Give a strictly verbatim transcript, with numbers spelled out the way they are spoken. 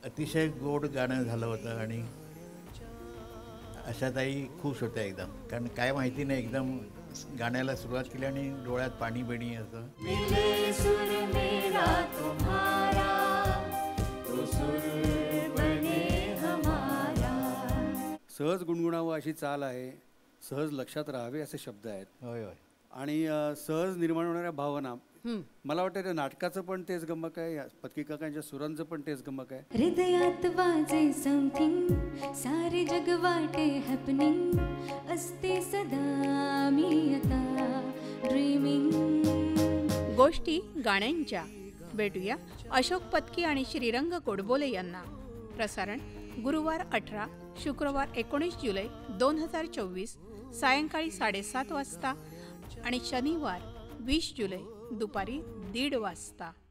अतिशय गोड गाणं झालं होतं आणि आशाताई खुश होत्या एकदम, कारण काय माहिती नाही, एकदम गाण्याला सुरुवात केली आणि डोळ्यात पाणी बिणी असं. मिले सुर मेरा तुम्हारा, तो सुर बने हमारा. सहज गुणगुणावं अशी चाल आहे, सहज लक्षात राहावे असे शब्द आहेत. होय होय. आणि अ, सहज निर्माण होणाऱ्या भावना, मला वाटतं त्या नाटकाचं पण तेच गमक आहे, पत्की काकांच्या सुरांचं पण तेच गमक आहे. हृदयात वाजे समथिंग, सारे जग वाटे हॅपनिंग, असते सदा मी आता ड्रीमिंग. गोष्टी गाण्यांच्या. भेटूया अशोक पत्की आणि श्रीरंग गोडबोले यांना. प्रसारण गुरुवार अठरा, शुक्रवार एकोणीस जुलै दोन हजार चोवीस सायंकाळी साडेसात वाजता आणि शनिवार वीस जुलै दुपारी दीड वाजता.